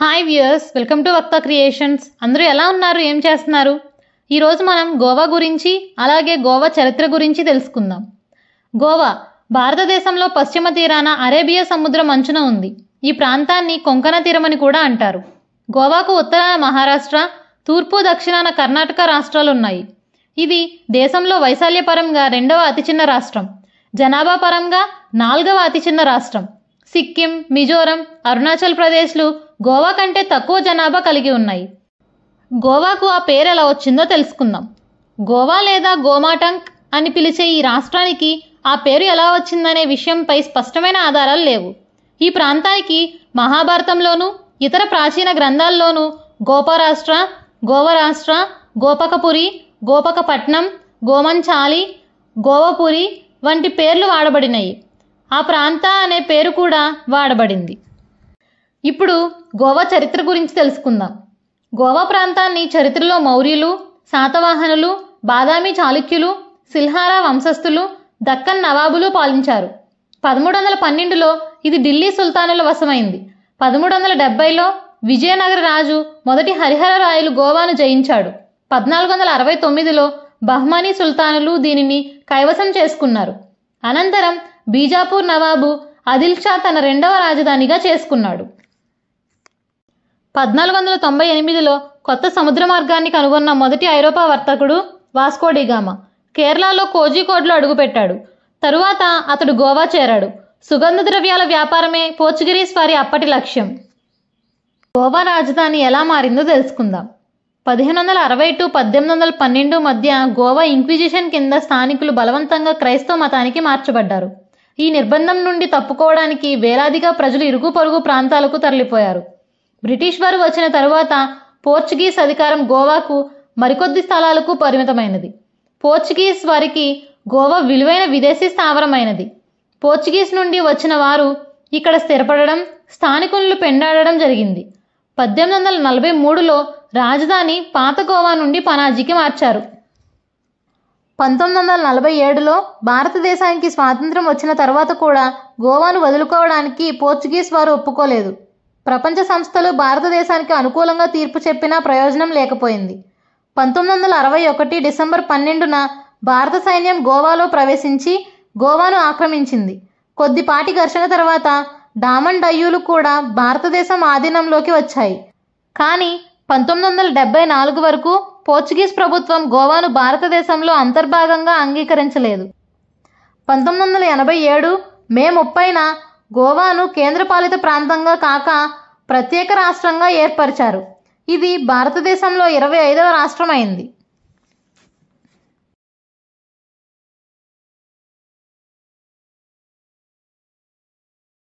Hi viewers, welcome to Vakta Creations. అందరూ ఎలా ఉన్నారు, ఏం చేస్తున్నారు? ఈరోజు మనం గోవా గురించి అలాగే గోవా చరిత్ర గురించి తెలుసుకుందాం. గోవా భారతదేశంలో పశ్చిమ తీరాన అరేబియా సముద్రం అంచున ఉంది. ఈ ప్రాంతాన్ని కొంకణ తీరమని కూడా అంటారు. గోవాకు ఉత్తరాన మహారాష్ట్ర, తూర్పు దక్షిణాన కర్ణాటక రాష్ట్రాలు ఉన్నాయి. ఇది దేశంలో వైశాల్యపరంగా 2వ అతి చిన్న రాష్ట్రం, జనాభా పరంగా 4వ అతి చిన్న రాష్ట్రం. సిక్కిం, మిజోరం, అరుణాచల్ ప్రదేశ్లు గోవా కంటే తక్కువ జనాభా కలిగి ఉన్నాయి. గోవాకు ఆ పేరు ఎలా వచ్చిందో తెలుసుకుందాం. గోవా లేదా గోమాటంక్ అని పిలిచే ఈ రాష్ట్రానికి ఆ పేరు ఎలా వచ్చిందనే విషయంపై స్పష్టమైన ఆధారాలు లేవు. ఈ ప్రాంతానికి మహాభారతంలోనూ ఇతర ప్రాచీన గ్రంథాల్లోనూ గోపరాష్ట్ర, గోవరాష్ట్ర, గోపకపురి, గోపకపట్నం, గోమంచాలి, గోవపురి వంటి పేర్లు వాడబడినాయి. ఆ ప్రాంత అనే పేరు కూడా వాడబడింది. ఇప్పుడు గోవా చరిత్ర గురించి తెలుసుకుందాం. గోవా ప్రాంతాన్ని చరిత్రలో మౌర్యులు, శాతవాహనులు, బాదామి చాళుక్యులు, సిల్హారా వంశస్థులు, దక్కన్ నవాబులు పాలించారు. 1312లో ఇది ఢిల్లీ సుల్తానుల వశమైంది. 1370లో విజయనగర రాజు మొదటి హరిహర రాయలు గోవాను జయించాడు. 1469లో బహ్మనీ సుల్తానులు దీనిని కైవసం చేసుకున్నారు. అనంతరం బీజాపూర్ నవాబు ఆదిల్ షా తన 2వ రాజధానిగా చేసుకున్నాడు. 1498లో కొత్త సముద్ర మార్గాన్ని కనుగొన్న మొదటి ఐరోపా వర్తకుడు వాస్కో డిగామా కేరళలో కోజికోడ్లో అడుగుపెట్టాడు. తరువాత అతడు గోవా చేరాడు. సుగంధ ద్రవ్యాల వ్యాపారమే పోర్చుగీస్ వారి అప్పటి లక్ష్యం. గోవా రాజధాని ఎలా మారిందో తెలుసుకుందాం. 1560 టు 1812 మధ్య గోవా ఇంక్విజిషన్ కింద స్థానికులు బలవంతంగా క్రైస్తవ మతానికి మార్చబడ్డారు. ఈ నిర్బంధం నుండి తప్పుకోవడానికి వేలాదిగా ప్రజలు ఇరుగు పొరుగు ప్రాంతాలకు తరలిపోయారు. బ్రిటిష్ వారు వచ్చిన తరువాత పోర్చుగీస్ అధికారం గోవాకు మరికొద్ది స్థలాలకు పరిమితమైనది. పోర్చుగీస్ వారికి గోవా విలువైన విదేశీ స్థావరమైనది. పోర్చుగీస్ నుండి వచ్చిన వారు ఇక్కడ స్థిరపడడం, స్థానికులను పెండాడడం జరిగింది. 1843లో రాజధాని పాత గోవా నుండి పనాజీకి మార్చారు. 1947లో భారతదేశానికి స్వాతంత్రం వచ్చిన తర్వాత కూడా గోవాను వదులుకోవడానికి పోర్చుగీస్ వారు ఒప్పుకోలేదు. ప్రపంచ సంస్థలు భారతదేశానికి అనుకూలంగా తీర్పు చెప్పినా ప్రయోజనం లేకపోయింది. 1961 డిసెంబర్ 12న భారత సైన్యం గోవాలో ప్రవేశించి గోవాను ఆక్రమించింది. కొద్దిపాటి ఘర్షణ తర్వాత డామన్ డయ్యూలు కూడా భారతదేశం ఆధీనంలోకి వచ్చాయి. కానీ 1974 వరకు పోర్చుగీస్ ప్రభుత్వం గోవాను భారతదేశంలో అంతర్భాగంగా అంగీకరించలేదు. 1987 మే 30న గోవాను కేంద్రపాలిత ప్రాంతంగా కాక ప్రత్యేక రాష్ట్రంగా ఏర్పరిచారు. ఇది భారతదేశంలో 25వ రాష్ట్రం అయింది.